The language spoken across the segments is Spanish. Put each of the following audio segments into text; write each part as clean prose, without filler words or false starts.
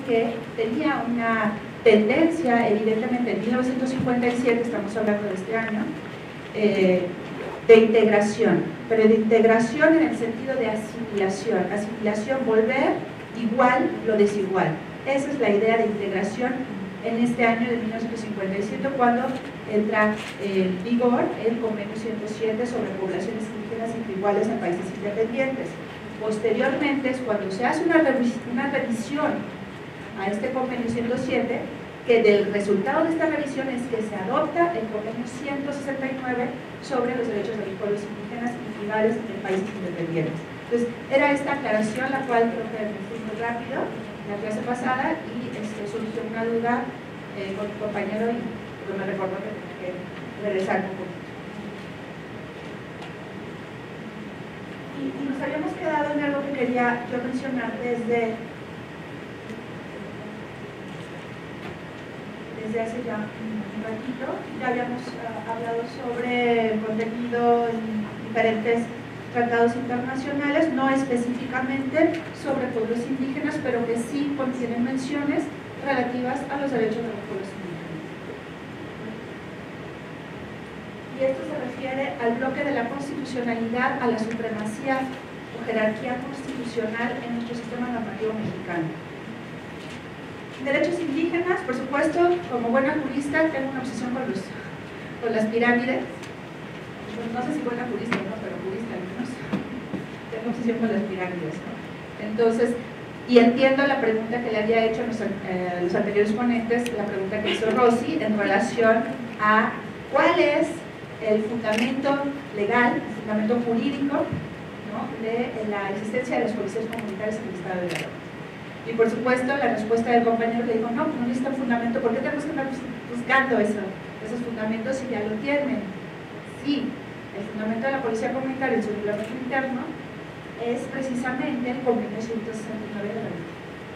que tenía una tendencia, evidentemente en 1957, estamos hablando de este año, de integración, pero de integración en el sentido de asimilación, volver igual lo desigual. Esa es la idea de integración en este año de 1957, cuando entra en vigor el Convenio 107 sobre poblaciones indígenas iguales en países independientes. Posteriormente es cuando se hace una revisión a este Convenio 107, que del resultado de esta revisión es que se adopta el Convenio 169 sobre los derechos de los pueblos indígenas y tribales en países independientes. Entonces, era esta aclaración la cual creo que me fui muy rápido en la clase pasada y surgió una duda con mi compañero y me recordó que tenía que regresar un poquito. Y nos habíamos quedado en algo que quería yo mencionar desde hace ya un ratito. Ya habíamos hablado sobre el contenido en diferentes tratados internacionales, no específicamente sobre pueblos indígenas, pero que sí contienen menciones relativas a los derechos de los pueblos indígenas. Y esto se refiere al bloque de la constitucionalidad, a la supremacía o jerarquía constitucional en nuestro sistema normativo mexicano. Derechos indígenas, por supuesto, como buena jurista, tengo una obsesión con las pirámides. Pues no sé si buena jurista o no, pero jurista al menos. Tengo obsesión con las pirámides, ¿no? Entonces, y entiendo la pregunta que le había hecho a los anteriores ponentes, la pregunta que hizo Rosy, en relación a cuál es el fundamento legal, el fundamento jurídico, ¿no?, de la existencia de los policías comunitarios en el Estado de Guerrero. Y por supuesto la respuesta del compañero le dijo, no, pues no necesita fundamento, ¿por qué tenemos que estar buscando esos fundamentos si ya lo tienen? Sí, el fundamento de la policía comunitaria en su reglamento interno es precisamente el Convenio 169 de la ley.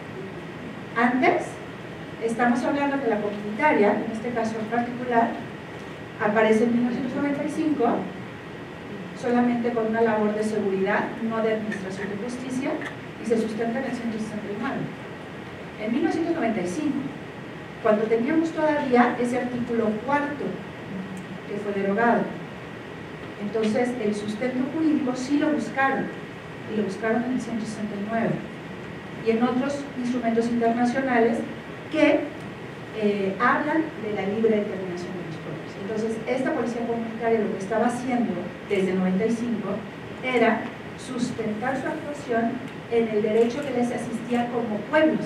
Antes, estamos hablando que la comunitaria, en este caso en particular, aparece en 1995 solamente con una labor de seguridad, no de administración de justicia, y se sustenta en el 169. En 1995, cuando teníamos todavía ese artículo 4 que fue derogado, entonces el sustento jurídico sí lo buscaron, y lo buscaron en el 169 y en otros instrumentos internacionales que hablan de la libre determinación de los pueblos. Entonces, esta policía comunitaria lo que estaba haciendo desde el 95 era sustentar su actuación en el derecho que les asistía como pueblos.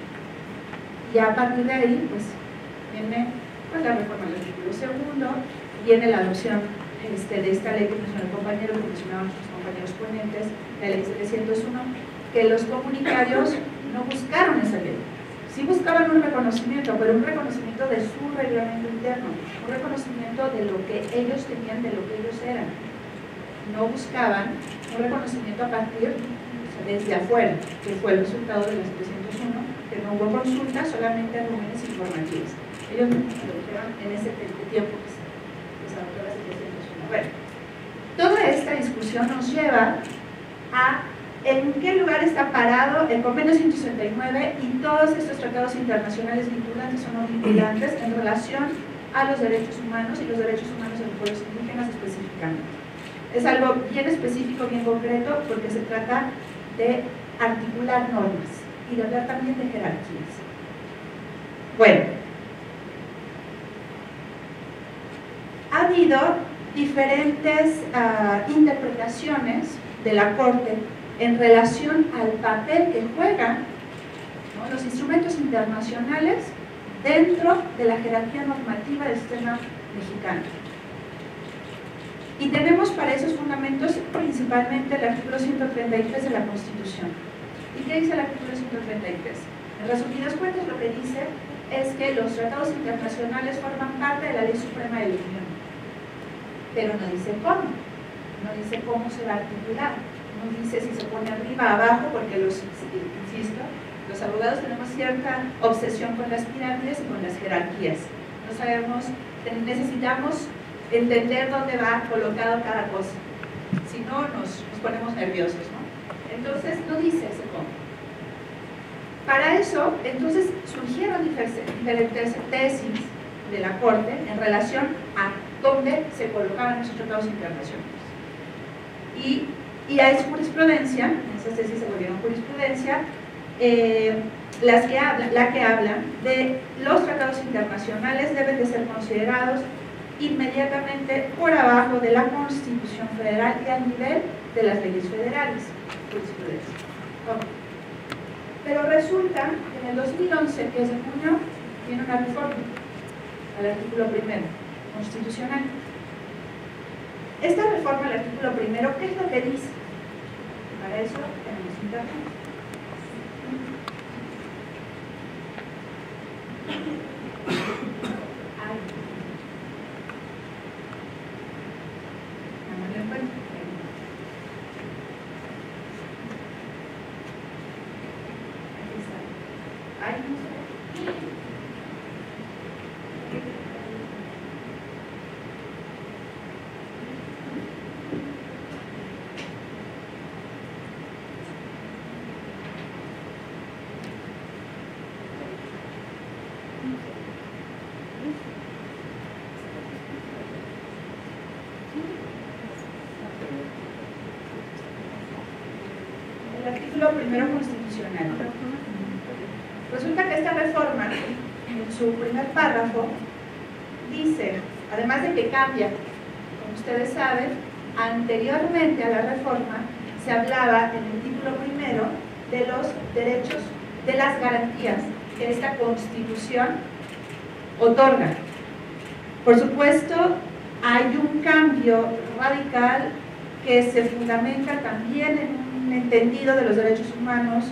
Y a partir de ahí, pues, viene la reforma del artículo 2, viene la adopción de esta ley que mencionó el compañero, que mencionaban nuestros compañeros ponentes, la ley 701, que los comunitarios no buscaron esa ley. Sí buscaban un reconocimiento, pero un reconocimiento de su reglamento interno, un reconocimiento de lo que ellos tenían, de lo que ellos eran. No buscaban un reconocimiento a partir, desde afuera, que fue el resultado de la 701, que no hubo consulta, solamente reuniones informativas. Ellos lo dijeron en ese tiempo que se adoptó la 701. Bueno, toda esta discusión nos lleva a en qué lugar está parado el Convenio 169 y todos estos tratados internacionales vinculantes o no vinculantes en relación a los derechos humanos y los derechos humanos de los pueblos indígenas específicamente. Es algo bien específico, bien concreto, porque se trata de articular normas y de hablar también de jerarquías. Bueno, ha habido diferentes interpretaciones de la Corte en relación al papel que juegan, ¿no?, los instrumentos internacionales dentro de la jerarquía normativa del sistema mexicano. Y tenemos para esos fundamentos principalmente el artículo 133 de la Constitución. ¿Y qué dice el artículo 133? En resumidas cuentas, lo que dice es que los tratados internacionales forman parte de la Ley Suprema de la Unión, pero no dice cómo, no dice cómo se va a articular, no dice si se pone arriba, abajo, porque insisto, los abogados tenemos cierta obsesión con las pirámides y con las jerarquías. No sabemos, necesitamos entender dónde va colocado cada cosa, si no nos ponemos nerviosos, ¿no? Entonces no dice ese cómo. Para eso, entonces, surgieron diferentes tesis de la Corte en relación a dónde se colocaban esos tratados internacionales. Y hay jurisprudencia, esas tesis se volvieron jurisprudencia, la que habla de los tratados internacionales deben de ser considerados inmediatamente por abajo de la Constitución Federal y al nivel de las leyes federales. Jurisprudencia. Okay. Pero resulta que en el 2011, que es de junio, viene una reforma al artículo primero, constitucional. Esta reforma al artículo primero, ¿qué es lo que dice? Para eso tenemos internet. El artículo primero constitucional. Resulta que esta reforma, en su primer párrafo, dice, además de que cambia, como ustedes saben, anteriormente a la reforma se hablaba en el título primero de los derechos, de las garantías que esta Constitución otorga. Por supuesto, hay un cambio radical que se fundamenta también en un entendido de los derechos humanos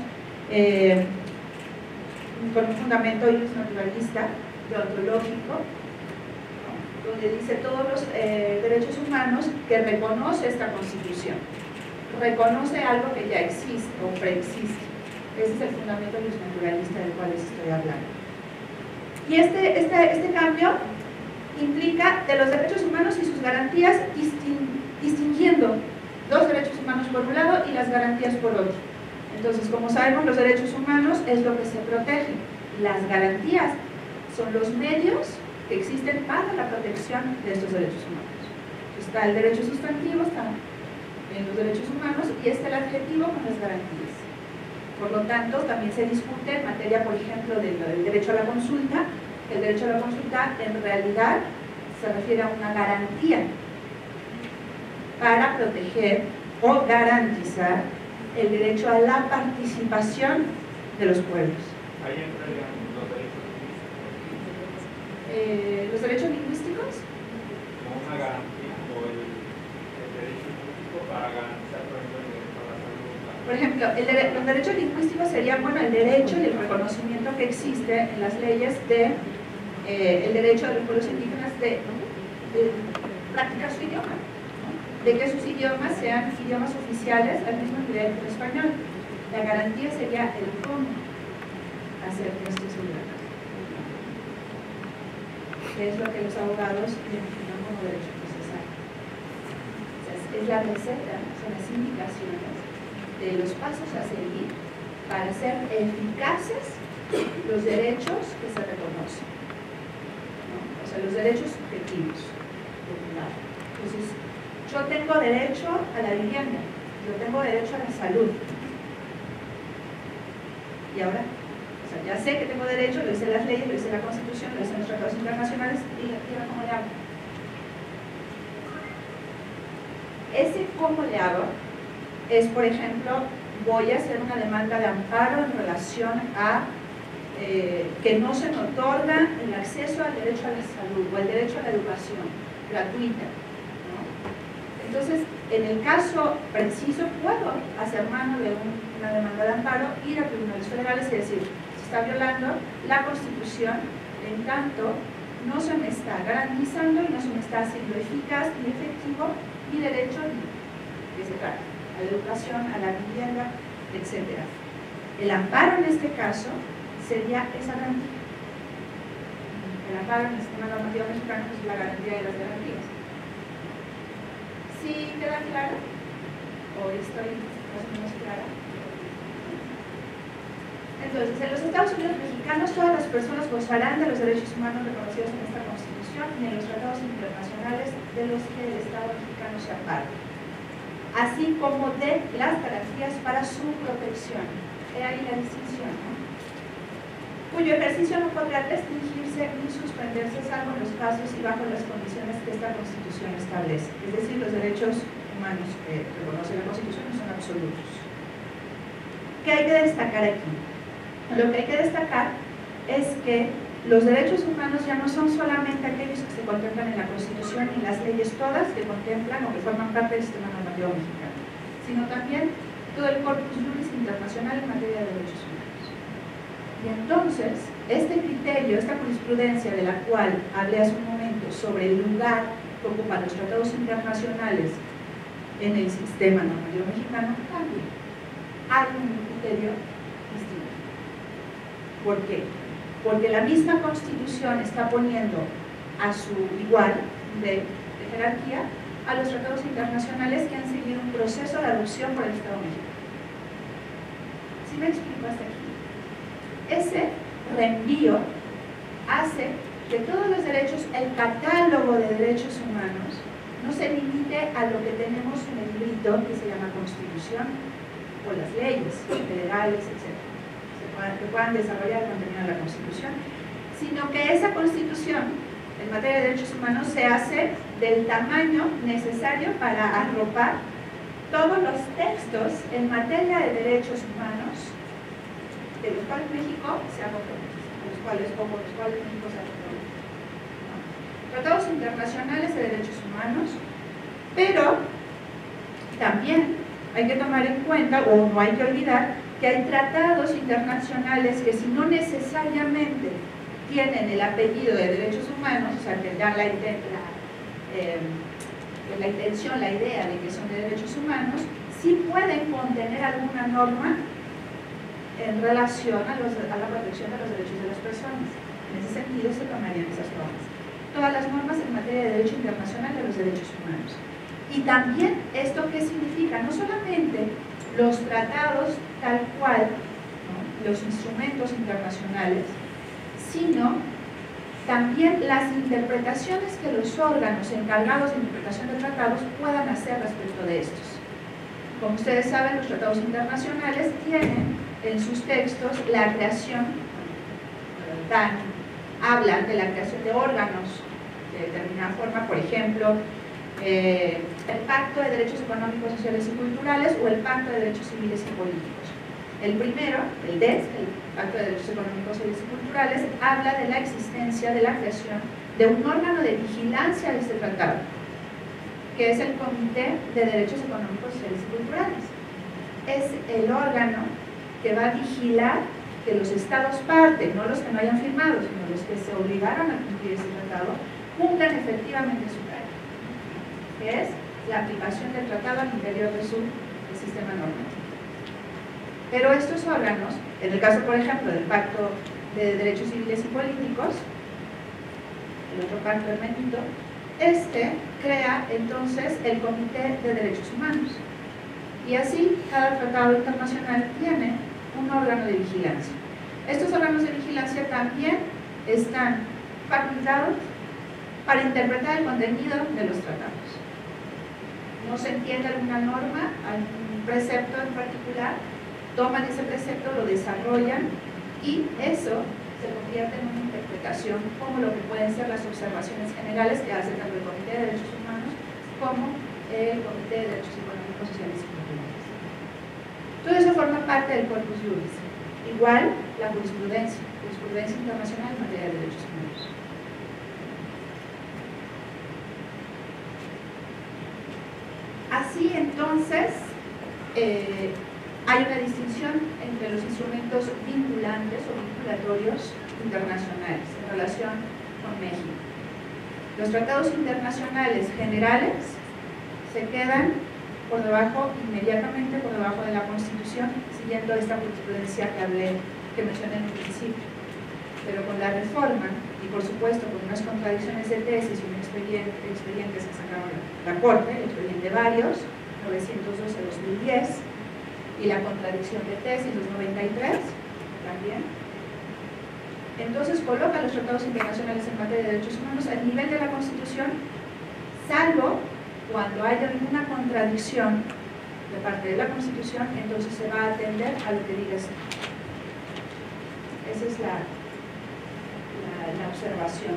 con un fundamento naturalista, deontológico, ¿no? Donde dice todos los derechos humanos que reconoce esta Constitución. Reconoce algo que ya existe o preexiste. Ese es el fundamento naturalista del cual les estoy hablando. Y este cambio implica de los derechos humanos y sus garantías, distinguiendo los derechos humanos por un lado y las garantías por otro. Entonces, como sabemos, los derechos humanos es lo que se protege. Las garantías son los medios que existen para la protección de estos derechos humanos. Está el derecho sustantivo, están los derechos humanos, y está el adjetivo con las garantías. Por lo tanto, también se discute en materia, por ejemplo, del derecho a la consulta. El derecho a la consulta, en realidad, se refiere a una garantía para proteger o garantizar el derecho a la participación de los pueblos. Ahí entrarían los derechos lingüísticos. Como una garantía o el derecho lingüístico para garantizar, por ejemplo, el derecho a la salud. Por ejemplo, los derechos lingüísticos serían, bueno, el derecho y el reconocimiento que existe en las leyes de el derecho de los pueblos indígenas de practicar su idioma, ¿no? De que sus idiomas sean idiomas oficiales al mismo nivel que el español. La garantía sería el cómo hacer esto seguro, que es lo que los abogados identifican como derecho procesal. O sea, es la receta, son las indicaciones de los pasos a seguir para hacer eficaces los derechos que se reconocen, ¿no? O sea, los derechos subjetivos. Entonces, yo tengo derecho a la vivienda, yo tengo derecho a la salud. Y ahora, o sea, ya sé que tengo derecho, lo dice las leyes, lo dice la Constitución, lo dicen los tratados internacionales, y ahora ¿cómo le hago? Ese cómo le hago es, por ejemplo, voy a hacer una demanda de amparo en relación a que no se me otorga el acceso al derecho a la salud o al derecho a la educación gratuita, ¿no? Entonces, en el caso preciso, puedo hacer mano de una demanda de amparo, ir a tribunales federales y decir, se está violando la Constitución, en tanto no se me está garantizando y no se me está haciendo eficaz y efectivo mi derecho que se trata, a la educación, a la vivienda, etc. El amparo en este caso sería esa garantía. El amparo en el sistema normativo mexicano es la garantía de las garantías. ¿Sí queda claro? ¿O estoy más o menos clara? Entonces, en los Estados Unidos mexicanos, todas las personas gozarán de los derechos humanos reconocidos en esta Constitución y en los tratados internacionales de los que el Estado mexicano se aparte, así como de las garantías para su protección. He ahí la distinción, ¿no? Cuyo ejercicio no podrá restringirse ni suspenderse salvo en los casos y bajo las condiciones que esta Constitución establece. Es decir, los derechos humanos que reconoce la Constitución no son absolutos. ¿Qué hay que destacar aquí? Lo que hay que destacar es que los derechos humanos ya no son solamente aquellos que se contemplan en la Constitución y las leyes todas que contemplan o que forman parte del sistema normativo mexicano, sino también todo el corpus juris internacional en materia de derechos humanos. Y entonces, este criterio, esta jurisprudencia de la cual hablé hace un momento sobre el lugar que ocupan los tratados internacionales en el sistema normativo mexicano, cambia. Hay un criterio distinto. ¿Por qué? Porque la misma Constitución está poniendo a su igual de jerarquía a los tratados internacionales que han seguido un proceso de adopción por el Estado mexicano. ¿Sí me explico hasta aquí? Ese reenvío hace que todos los derechos, el catálogo de derechos humanos, no se limite a lo que tenemos en el librito que se llama Constitución o las leyes federales, etc., que puedan desarrollar el contenido de la Constitución, sino que esa Constitución en materia de derechos humanos se hace del tamaño necesario para arropar todos los textos en materia de derechos humanos de los cuales México se ha comprometido, los cuales México se ha comprometido. Tratados internacionales de derechos humanos, pero también hay que tomar en cuenta, o no hay que olvidar, que hay tratados internacionales que si no necesariamente tienen el apellido de derechos humanos, o sea, que dan la intención, la idea de que son de derechos humanos, sí pueden contener alguna norma en relación a la protección de los derechos de las personas. En ese sentido se tomarían esas normas. Todas las normas en materia de derecho internacional de los derechos humanos. Y también, ¿esto qué significa? No solamente los tratados tal cual, ¿no?, los instrumentos internacionales, sino también las interpretaciones que los órganos encargados de interpretación de tratados puedan hacer respecto de estos. Como ustedes saben, los tratados internacionales tienen en sus textos la creación, hablan de la creación de órganos de determinada forma, por ejemplo, el Pacto de Derechos Económicos, Sociales y Culturales o el Pacto de Derechos Civiles y Políticos. El primero, el DES, el Pacto de Derechos Económicos, Sociales y Culturales, habla de la existencia, de la creación de un órgano de vigilancia de este tratado, que es el Comité de Derechos Económicos, Sociales y Culturales. Es el órgano que va a vigilar que los estados parte, no los que no hayan firmado, sino los que se obligaron a cumplir ese tratado, cumplan efectivamente su tarea, que es la aplicación del tratado al interior de su sistema normativo. Pero estos órganos, en el caso, por ejemplo, del Pacto de Derechos Civiles y Políticos, el otro pacto hermético, crea entonces el Comité de Derechos Humanos. Y así, cada tratado internacional tiene un órgano de vigilancia. Estos órganos de vigilancia también están facultados para interpretar el contenido de los tratados. No se entiende alguna norma, algún precepto en particular, toman ese precepto, lo desarrollan y eso se convierte en una interpretación como lo que pueden ser las observaciones generales que hace tanto el Comité de Derechos Humanos como el Comité de Derechos Económicos, Sociales y Culturales. Todo eso forma parte del corpus juris. Igual la jurisprudencia internacional en materia de derechos humanos. Así entonces, hay una distinción entre los instrumentos vinculantes o vinculatorios internacionales en relación con México. Los tratados internacionales generales se quedan por debajo, inmediatamente por debajo de la Constitución, siguiendo esta jurisprudencia que mencioné en un principio. Pero con la reforma, y por supuesto con unas contradicciones de tesis y un expedientes que sacaron la Corte, el expediente varios, 912-2010, y la contradicción de tesis, los 93, también. Entonces coloca los tratados internacionales en materia de derechos humanos al nivel de la Constitución, salvo cuando haya alguna contradicción de parte de la Constitución, entonces se va a atender a lo que diga esto. Esa es la observación.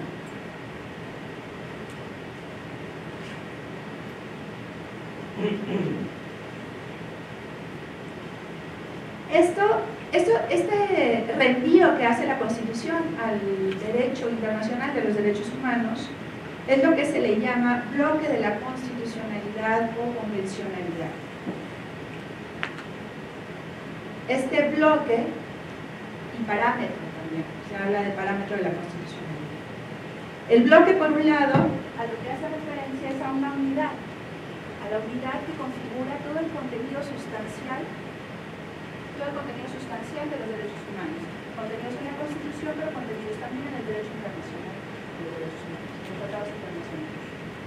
Este reenvío que hace la Constitución al derecho internacional de los derechos humanos es lo que se le llama bloque de la constitucionalidad o convencionalidad. Este bloque y parámetro también, se habla de parámetro de la constitucionalidad. El bloque, por un lado, a lo que hace referencia es a una unidad, a la unidad que configura todo el contenido sustancial de los derechos humanos. Contenidos en la Constitución, pero contenidos también en el derecho internacional de los derechos humanos, los tratados internacionales.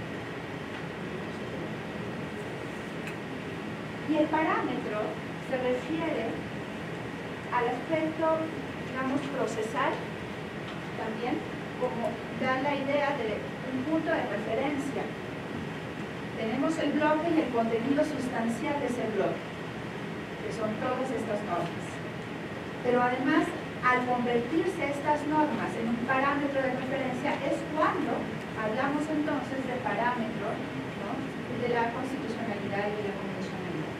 Y el parámetro se refiere al aspecto, digamos, procesal, también, como da la idea de un punto de referencia. Tenemos el bloque y el contenido sustancial de ese bloque, que son todas estas normas. Pero además, al convertirse estas normas en un parámetro de referencia, es cuando hablamos entonces de parámetro, ¿no?, de la constitucionalidad y de la convencionalidad.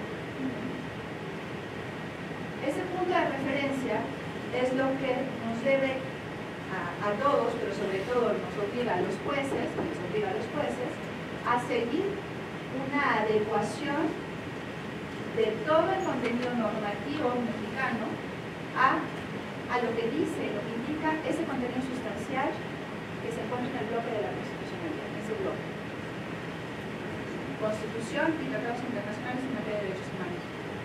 Ese punto de referencia es lo que nos debe a todos, pero sobre todo nos obliga a los jueces, a seguir una adecuación de todo el contenido normativo mexicano a lo que dice, lo que indica ese contenido sustancial que se encuentra en el bloque de la constitucionalidad, en ese bloque. Constitución y tratados internacionales en materia de derechos humanos.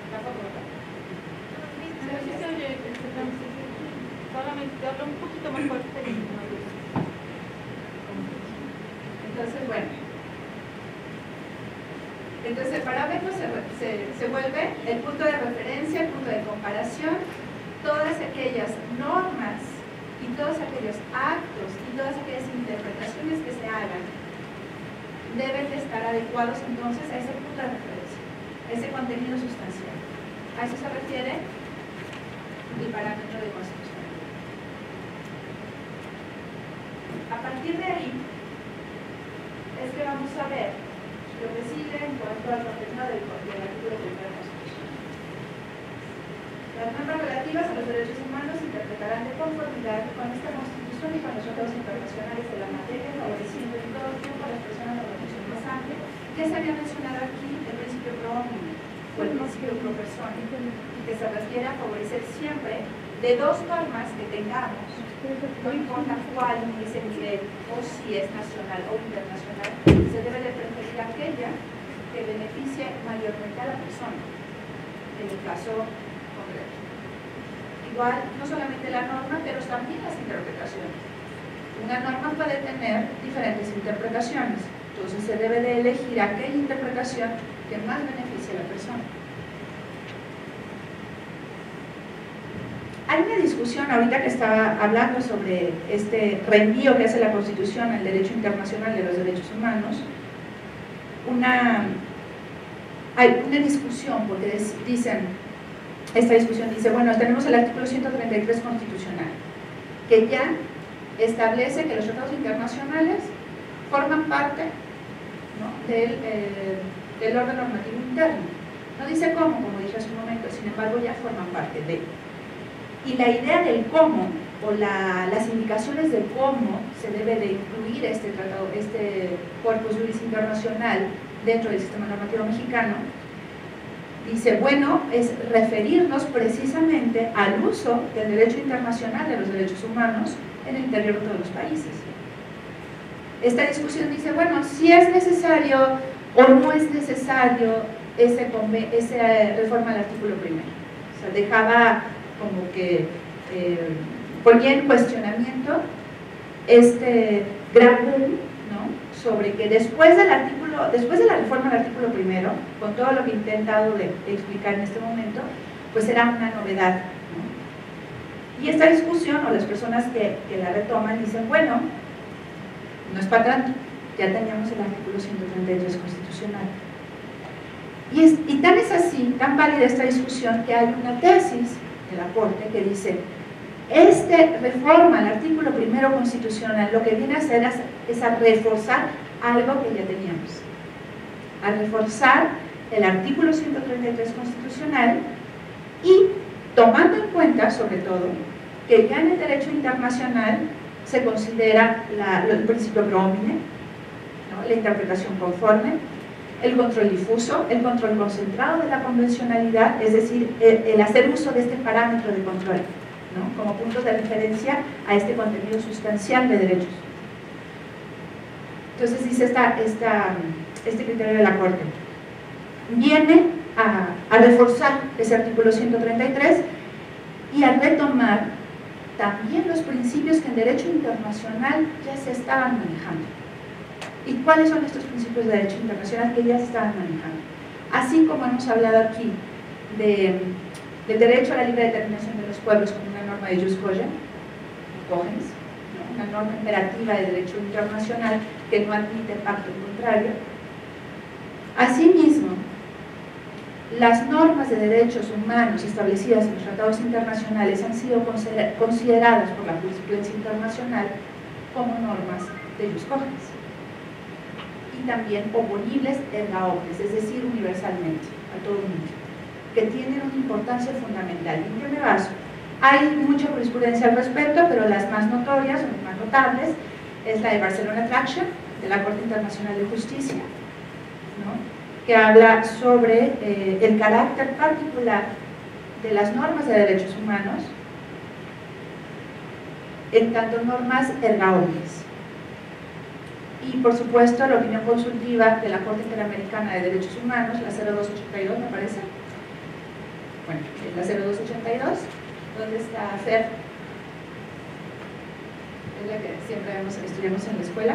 Solamente hablo un poquito más fuerte. Entonces, bueno. Entonces el parámetro se vuelve el punto de referencia, el punto de comparación, todas aquellas normas y todos aquellos actos y todas aquellas interpretaciones que se hagan deben de estar adecuados entonces a ese punto de referencia, a ese contenido sustancial. A eso se refiere el parámetro de constitucionalidad. A partir de ahí es que vamos a ver lo que sigue en cuanto al contenido del artículo 1 de la Constitución. Las normas relativas a los derechos humanos se interpretarán de conformidad con esta Constitución y con los tratados internacionales de la materia, favoreciendo en todo tiempo a las personas de la protección más amplia, que se había mencionado aquí el principio pro hominem, o el principio pro persona, que se refiere a favorecer siempre de dos normas que tengamos, no importa cuál es el nivel, o si es nacional o internacional, se debe de preferir aquella que beneficie mayormente a la persona, en el caso concreto. Igual, no solamente la norma, pero también las interpretaciones. Una norma puede tener diferentes interpretaciones, entonces se debe de elegir aquella interpretación que más beneficie a la persona. Hay una discusión ahorita que estaba hablando sobre este reenvío que hace la Constitución al derecho internacional de los derechos humanos. Hay una discusión porque esta discusión dice, bueno, tenemos el artículo 133 constitucional, que ya establece que los tratados internacionales forman parte, ¿no?, del orden normativo interno. No dice cómo, como dije hace un momento, sin embargo ya forman parte de. Y la idea del cómo, o las indicaciones de cómo se debe de incluir este tratado, este corpus juris internacional dentro del sistema normativo mexicano, dice, bueno, es referirnos precisamente al uso del derecho internacional de los derechos humanos en el interior de todos los países. Esta discusión dice, bueno, si es necesario o no es necesario esa reforma al artículo primero. O sea, dejaba como que ponía en cuestionamiento este gran boom, ¿no?, sobre que después de la reforma del artículo primero, con todo lo que he intentado de explicar en este momento, pues era una novedad, ¿no? Y esta discusión, o las personas que la retoman, dicen, bueno, no es para tanto, ya teníamos el artículo 133 constitucional. Y tan es así, tan válida esta discusión, que hay una tesis de la Corte que dice, reforma al artículo primero constitucional, lo que viene a hacer es a reforzar algo que ya teníamos, a reforzar el artículo 133 constitucional y tomando en cuenta, sobre todo, que ya en el derecho internacional se considera el principio pro homine, ¿no? La interpretación conforme, el control difuso, el control concentrado de la convencionalidad, es decir, el hacer uso de este parámetro de control, ¿no? Como puntos de referencia a este contenido sustancial de derechos. Entonces dice este criterio de la Corte, viene a reforzar ese artículo 133 y a retomar también los principios que en derecho internacional ya se estaban manejando. ¿Y cuáles son estos principios de derecho internacional que ya se estaban manejando? Así como hemos hablado aquí del derecho a la libre determinación de los pueblos como una norma de jus cogens, ¿no? Una norma imperativa de derecho internacional que no admite pacto contrario. Asimismo, las normas de derechos humanos establecidas en los tratados internacionales han sido consideradas por la jurisprudencia internacional como normas de jus cogens y también oponibles erga omnes, es decir, universalmente, a todo el mundo, que tienen una importancia fundamental. ¿En qué me baso? Hay mucha jurisprudencia al respecto, pero las más notorias o las más notables es la de Barcelona Traction, de la Corte Internacional de Justicia, ¿no? Que habla sobre el carácter particular de las normas de derechos humanos en tanto normas erga omnes. Y por supuesto la opinión consultiva de la Corte Interamericana de Derechos Humanos, la 0282 me parece, bueno, es la 0282, donde está Fer, es la que siempre estudiamos en la escuela,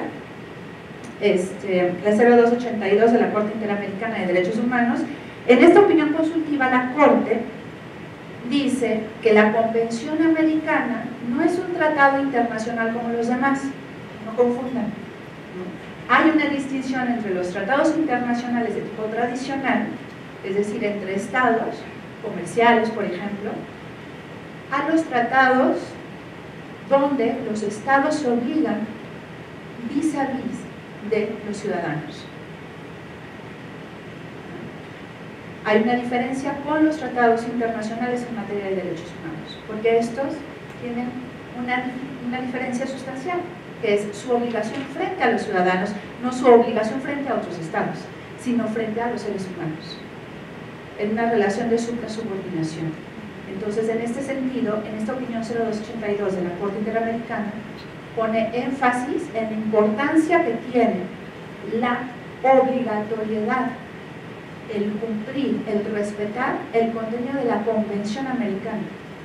la 0282 de la Corte Interamericana de Derechos Humanos. En esta opinión consultiva la Corte dice que la Convención Americana no es un tratado internacional como los demás, no confundan. Hay una distinción entre los tratados internacionales de tipo tradicional, es decir, entre estados comerciales, por ejemplo, a los tratados donde los estados se obligan vis a vis de los ciudadanos. Hay una diferencia con los tratados internacionales en materia de derechos humanos, porque estos tienen una diferencia sustancial, que es su obligación frente a los ciudadanos, no su obligación frente a otros estados, sino frente a los seres humanos, en una relación de supra-subordinación. Entonces, en este sentido, en esta opinión 0282 de la Corte Interamericana, pone énfasis en la importancia que tiene la obligatoriedad, el cumplir, el respetar el contenido de la Convención Americana,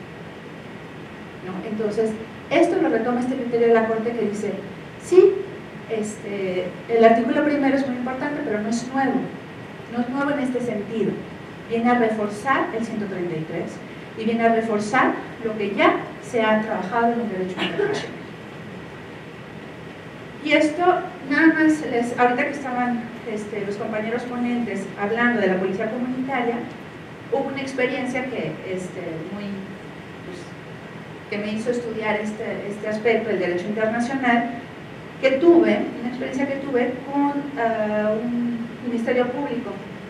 ¿no? Entonces, esto lo retoma este criterio de la Corte que dice, sí, el artículo primero es muy importante, pero no es nuevo en este sentido, viene a reforzar el 133 y viene a reforzar lo que ya se ha trabajado en el derecho internacional. Y esto, nada más, ahorita que estaban los compañeros ponentes hablando de la policía comunitaria, hubo una experiencia que me hizo estudiar este aspecto del derecho internacional, una experiencia que tuve con un ministerio público,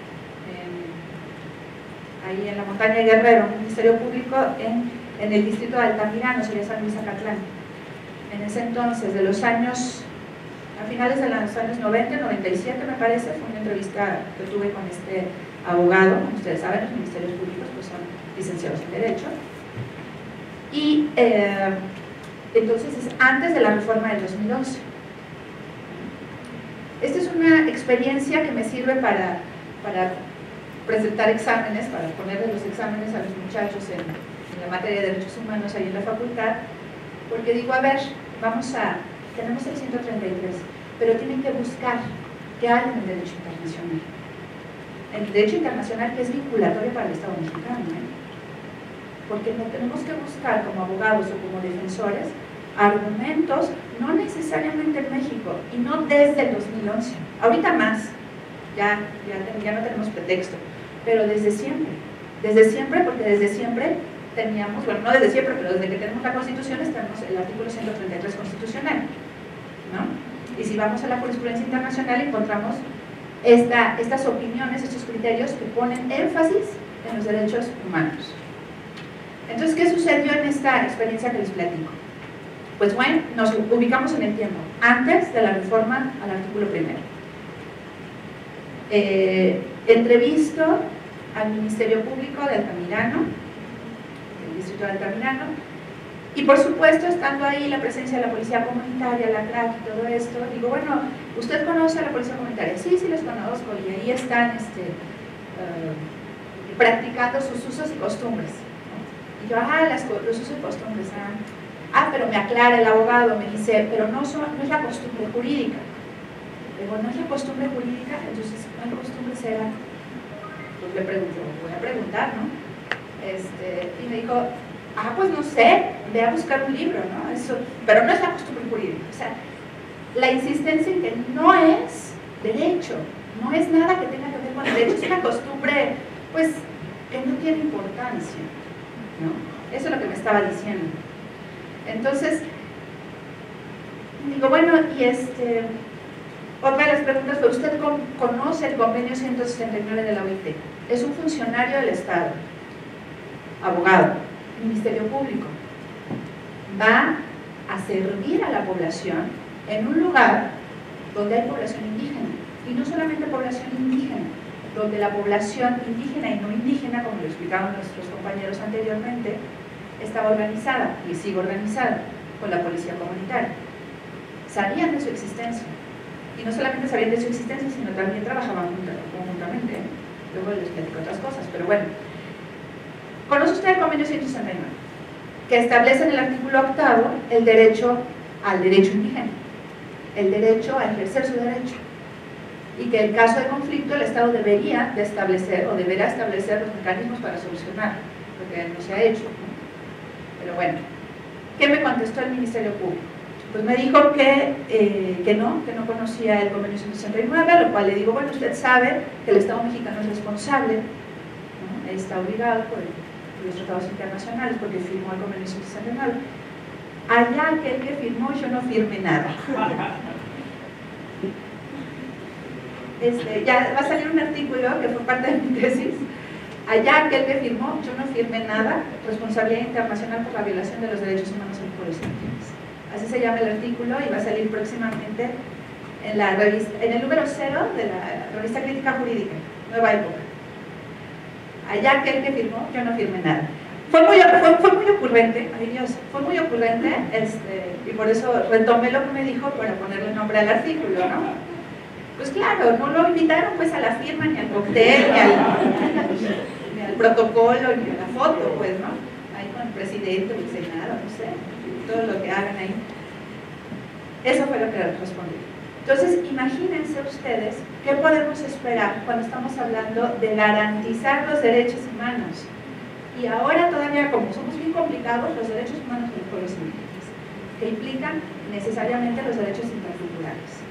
ahí en la montaña de Guerrero, un ministerio público en el distrito de Altamirano, sería San Luis Acatlán. En ese entonces, a finales de los años 90, 97 me parece, fue una entrevista que tuve con este abogado. Como ustedes saben, los ministerios públicos pues son licenciados en Derecho. Y entonces es antes de la reforma del 2011. Esta es una experiencia que me sirve para presentar exámenes, para ponerle los exámenes a los muchachos en la materia de derechos humanos ahí en la facultad, porque digo, a ver, tenemos el 133, pero tienen que buscar qué hay en el derecho internacional. El derecho internacional que es vinculatorio para el Estado mexicano, porque no tenemos que buscar como abogados o como defensores argumentos, no necesariamente en México y no desde el 2011, ahorita más, ya no tenemos pretexto, pero desde siempre, porque desde siempre teníamos, bueno, no desde siempre, pero desde que tenemos la Constitución tenemos el artículo 133 constitucional, ¿no? Y si vamos a la jurisprudencia internacional encontramos estas opiniones, estos criterios que ponen énfasis en los derechos humanos. Entonces, ¿qué sucedió en esta experiencia que les platico? Pues bueno, nos ubicamos en el tiempo, antes de la reforma al artículo primero. Entrevisto al Ministerio Público de Altamirano, del distrito de Altamirano, y por supuesto, estando ahí la presencia de la policía comunitaria, la CRAC y todo esto, digo, bueno, ¿usted conoce a la policía comunitaria? Sí, sí los conozco, y ahí están practicando sus usos y costumbres. Y yo, los usos y costumbres, pero me aclara el abogado, me dice, pero no es la costumbre jurídica. Digo, ¿no es la costumbre jurídica? Entonces, ¿cuál costumbre será? Pues le pregunto, voy a preguntar, ¿no? Y me dijo, pues no sé, ve a buscar un libro, ¿no? Eso, pero no es la costumbre jurídica. O sea, la insistencia en que no es derecho, no es nada que tenga que ver con el derecho, es una costumbre, pues, que no tiene importancia, ¿no? Eso es lo que me estaba diciendo. Entonces, digo, bueno, y otra de las preguntas fue, ¿usted conoce el convenio 169 de la OIT? Es un funcionario del Estado, abogado, Ministerio Público. Va a servir a la población en un lugar donde hay población indígena. Y no solamente población indígena, donde la población indígena y no indígena, como lo explicaban nuestros compañeros anteriormente, estaba organizada y sigue organizada con la policía comunitaria. Sabían de su existencia. Y no solamente sabían de su existencia, sino también trabajaban conjuntamente. Luego les platico otras cosas, pero bueno. ¿Conoce usted el convenio 169? Que establece en el artículo 8 el derecho al derecho indígena, el derecho a ejercer su derecho, y que en caso de conflicto el Estado debería de establecer o deberá establecer los mecanismos para solucionar, porque no se ha hecho, ¿no? Pero bueno, ¿qué me contestó el Ministerio Público? Pues me dijo que no conocía el convenio 169, a lo cual le digo, bueno, usted sabe que el Estado mexicano es responsable, ¿no? Está obligado por los tratados internacionales porque firmó el convenio 169. Allá aquel que firmó, yo no firmé nada. Ya va a salir un artículo que fue parte de mi tesis. Allá aquel que firmó, yo no firmé nada, responsabilidad internacional por la violación de los derechos humanos en pueblos indígenas. Así se llama el artículo y va a salir próximamente en la revista, en el número 0 de la revista Crítica Jurídica, Nueva Época. Allá aquel que firmó, yo no firmé nada. Fue muy ocurrente, ay Dios, fue muy ocurrente, y por eso retomé lo que me dijo para ponerle nombre al artículo, ¿no? Pues claro, no lo invitaron pues a la firma, ni al cóctel, ni al protocolo, ni a la foto, pues, ¿no? Ahí con el presidente o el senado, no sé, todo lo que hagan ahí. Eso fue lo que respondí. Entonces, imagínense ustedes qué podemos esperar cuando estamos hablando de garantizar los derechos humanos. Y ahora todavía, como somos bien complicados, los derechos humanos de los pueblos indígenas, que implican necesariamente los derechos interculturales.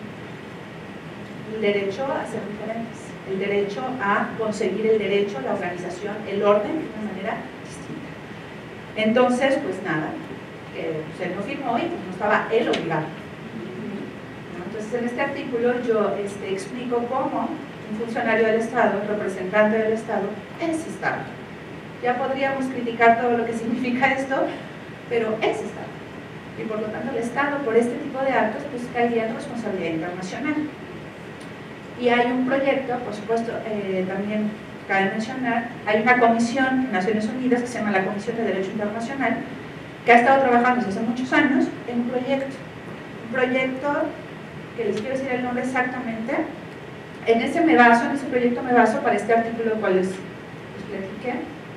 El derecho a ser diferentes, el derecho a conseguir el derecho, la organización, el orden de una manera distinta. Entonces, pues nada, se no firmó y no estaba él obligado. Entonces, en este artículo yo explico cómo un funcionario del Estado, un representante del Estado, es Estado. Ya podríamos criticar todo lo que significa esto, pero es Estado. Y por lo tanto el Estado, por este tipo de actos, pues caería en responsabilidad internacional. Y hay un proyecto, por supuesto, también cabe mencionar, hay una comisión en Naciones Unidas que se llama la Comisión de Derecho Internacional, que ha estado trabajando desde hace muchos años en un proyecto que les quiero decir el nombre exactamente. En ese proyecto me baso para este artículo del cual les platiqué.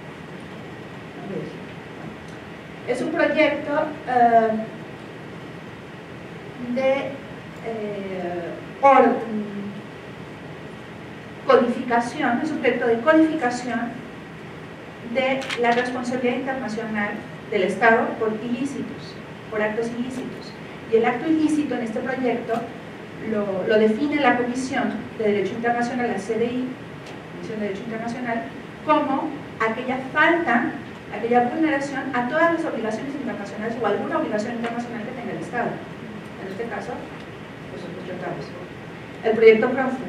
Es un proyecto de codificación, es un proyecto de codificación de la responsabilidad internacional del Estado por ilícitos, por actos ilícitos. Y el acto ilícito en este proyecto lo define la Comisión de Derecho Internacional, la CDI, Comisión de Derecho Internacional, como aquella falta, aquella vulneración a todas las obligaciones internacionales o alguna obligación internacional que tenga el Estado. En este caso, pues los tratados. El proyecto Crawford.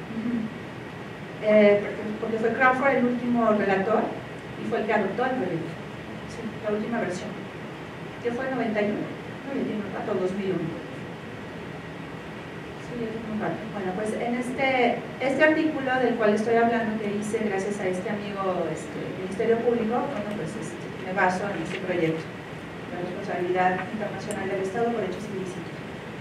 Porque fue Crawford el último relator y fue el que adoptó el proyecto. Sí, la última versión. Que fue en 91. No, ya tiene un rato, 2001. Bueno, pues en este artículo del cual estoy hablando, que hice gracias a este amigo Ministerio Público, bueno, pues me baso en este proyecto, la responsabilidad internacional del Estado por hechos ilícitos.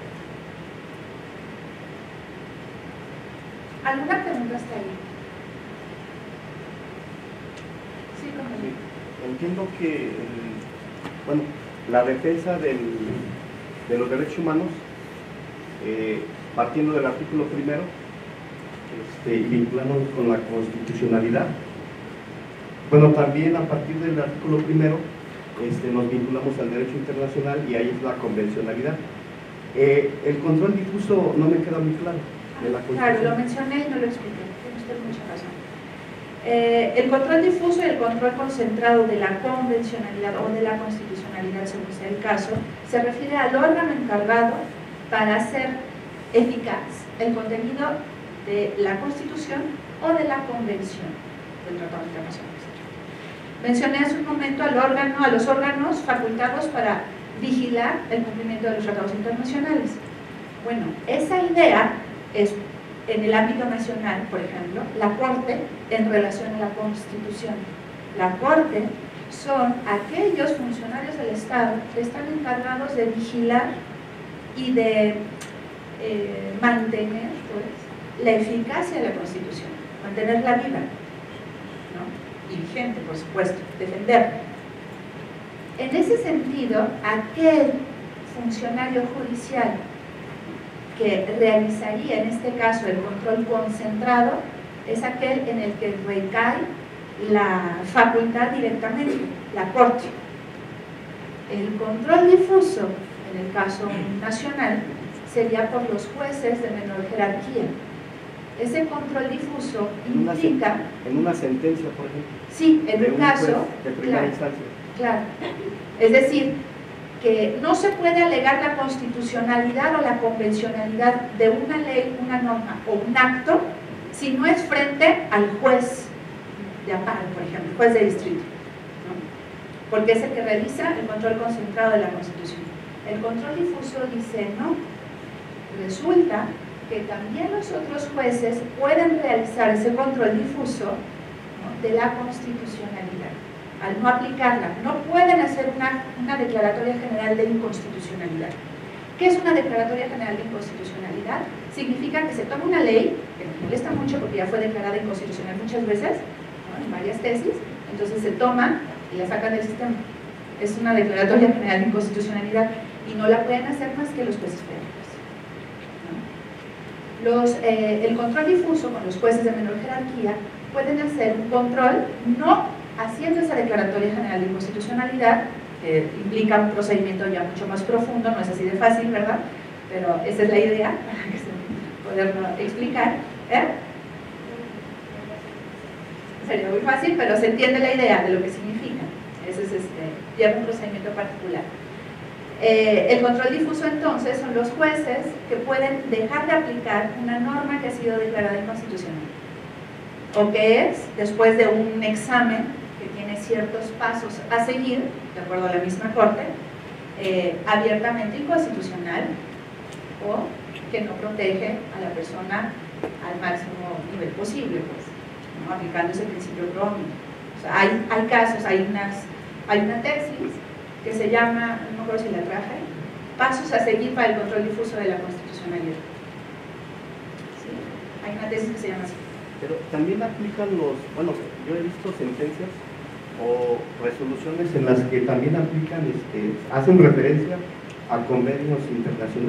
¿Alguna pregunta hasta ahí? Sí, compañero. Entiendo que bueno, la defensa de los derechos humanos, partiendo del artículo primero y vinculándonos con la constitucionalidad, bueno, también a partir del artículo primero nos vinculamos al derecho internacional y ahí es la convencionalidad. El control difuso no me queda muy claro de la Constitución. Claro, lo mencioné y no lo expliqué, tiene usted mucha razón. El control difuso y el control concentrado de la convencionalidad o de la constitucionalidad, según sea el caso, se refiere al órgano encargado para hacer eficaz el contenido de la Constitución o de la Convención del Tratado Internacional. Mencioné hace un momento a los órganos facultados para vigilar el cumplimiento de los tratados internacionales. Bueno, esa idea es en el ámbito nacional, por ejemplo, la Corte en relación a la Constitución. La Corte son aquellos funcionarios del Estado que están encargados de vigilar y de mantener pues, la eficacia de la Constitución, mantenerla viva, ¿no? Y vigente, por supuesto, defenderla. En ese sentido, aquel funcionario judicial que realizaría en este caso el control concentrado es aquel en el que recae la facultad directamente, la Corte. El control difuso, en el caso nacional, sería por los jueces de menor jerarquía. Ese control difuso implica... En una sentencia, por ejemplo. Sí, en un caso... De primera instancia. Claro. Es decir, que no se puede alegar la constitucionalidad o la convencionalidad de una ley, una norma o un acto si no es frente al juez de amparo, por ejemplo, juez de distrito, ¿no? Porque es el que realiza el control concentrado de la Constitución. El control difuso dice, no, resulta que también los otros jueces pueden realizar ese control difuso, ¿no?, de la constitucionalidad. Al no aplicarla, no pueden hacer una declaratoria general de inconstitucionalidad. ¿Qué es una declaratoria general de inconstitucionalidad? Significa que se toma una ley, que nos molesta mucho porque ya fue declarada inconstitucional muchas veces, ¿no?, en varias tesis, entonces se toma y la sacan del sistema. Es una declaratoria general de inconstitucionalidad y no la pueden hacer más que los jueces federales, ¿no? El control difuso con los jueces de menor jerarquía pueden hacer un control no haciendo esa declaratoria general de inconstitucionalidad, que implica un procedimiento ya mucho más profundo, no es así de fácil, ¿verdad? Pero esa es la idea, para poderlo explicar. Sería muy fácil, pero se entiende la idea de lo que significa. Ese es lleva un procedimiento particular. El control difuso, entonces, son los jueces que pueden dejar de aplicar una norma que ha sido declarada inconstitucional, o que es, después de un examen que tiene ciertos pasos a seguir, de acuerdo a la misma Corte, abiertamente inconstitucional o que no protege a la persona al máximo nivel posible, pues, ¿no?, aplicando ese principio Browning. O sea, hay casos, hay una tesis que se llama, no me acuerdo si la traje, Pasos a seguir para el control difuso de la constitucionalidad. ¿Sí? Hay una tesis que se llama así. Pero también aplican bueno, yo he visto sentencias o resoluciones en las que también aplican, hacen referencia a convenios internacionales.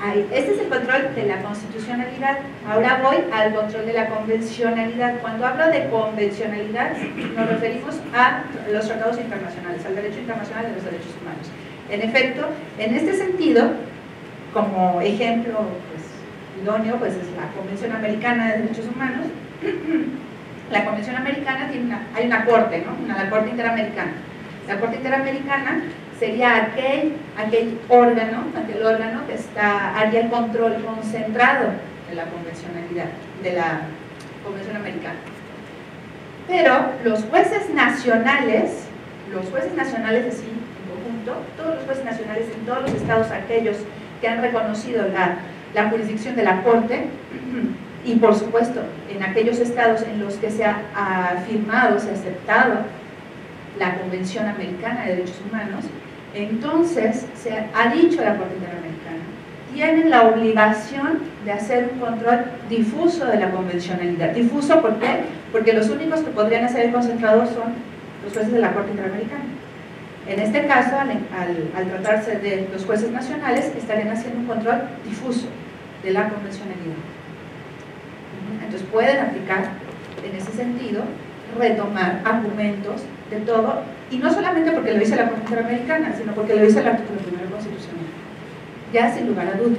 Este es el control de la constitucionalidad. Ahora voy al control de la convencionalidad. Cuando hablo de convencionalidad, nos referimos a los tratados internacionales, al derecho internacional de los derechos humanos. En efecto, en este sentido, como ejemplo pues, idóneo, pues es la Convención Americana de Derechos Humanos. La Convención Americana hay una corte, ¿no? La Corte Interamericana. La Corte Interamericana sería aquel órgano que haría el control concentrado de la convencionalidad, de la Convención Americana. Pero los jueces nacionales así en conjunto, todos los jueces nacionales en todos los estados, aquellos que han reconocido la jurisdicción de la Corte, y por supuesto en aquellos estados en los que se ha firmado, se ha aceptado la Convención Americana de Derechos Humanos, entonces se ha dicho la Corte Interamericana, tienen la obligación de hacer un control difuso de la convencionalidad. Difuso, ¿por qué? Porque los únicos que podrían hacer el concentrado son los jueces de la Corte Interamericana. En este caso, al tratarse de los jueces nacionales, estarían haciendo un control difuso de la convencionalidad. Entonces pueden aplicar en ese sentido, retomar argumentos de todo, y no solamente porque lo dice la Corte Interamericana, sino porque lo dice el artículo 1 constitucional, ya sin lugar a dudas.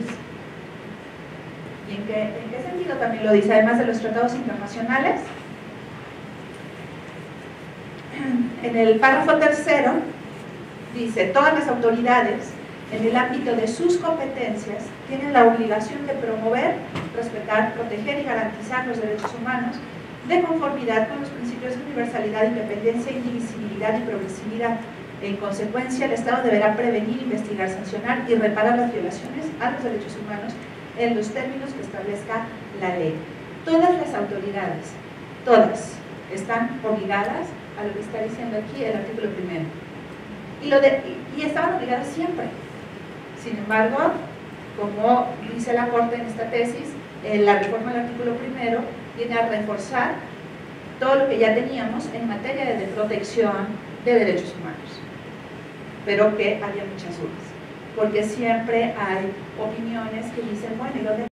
¿Y en qué sentido también lo dice? Además de los tratados internacionales, en el párrafo tercero dice: todas las autoridades en el ámbito de sus competencias tienen la obligación de promover, respetar, proteger y garantizar los derechos humanos de conformidad con los principios de universalidad, independencia, indivisibilidad y progresividad. En consecuencia, el Estado deberá prevenir, investigar, sancionar y reparar las violaciones a los derechos humanos en los términos que establezca la ley. Todas las autoridades, todas, están obligadas a lo que está diciendo aquí el artículo 1. Y estaban obligadas siempre. Sin embargo, como dice la Corte en esta tesis, la reforma del artículo 1 viene a reforzar todo lo que ya teníamos en materia de protección de derechos humanos, pero que había muchas dudas, porque siempre hay opiniones que dicen, bueno, ¿y dónde